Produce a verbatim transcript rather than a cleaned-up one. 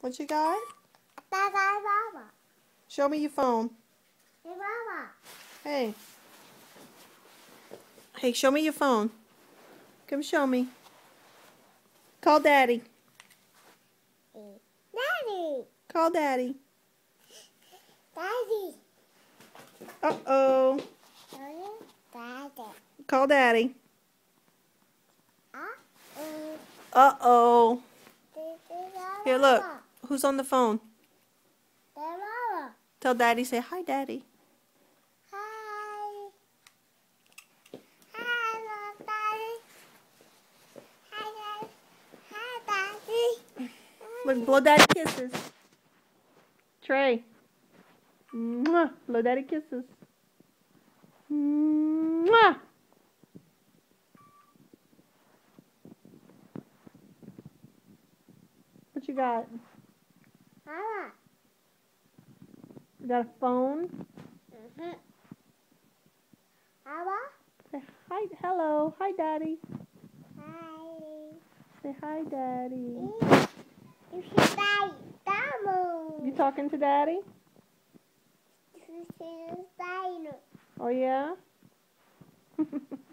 What you got? Mama. Show me your phone. Hey, Mama. Hey. Hey, show me your phone. Come show me. Call Daddy. Daddy. Call Daddy. Daddy. Uh-oh. Daddy. Call Daddy. Uh-oh. Uh-oh. Here, look. Mama. Who's on the phone? Hey, Mama. Tell Daddy, say hi, Daddy. Hi. Hi, Daddy. Hi, Daddy. Hi, Daddy. Look, blow Daddy kisses. Trey. Mwah. Blow Daddy kisses. Mwah. What you got? Mama. You got a phone? Mm-hmm. Mama. Say hi. Hello. Hi, Daddy. Hi. Say hi, Daddy. You should buy Damo. You talking to Daddy? You should buy Oh, yeah?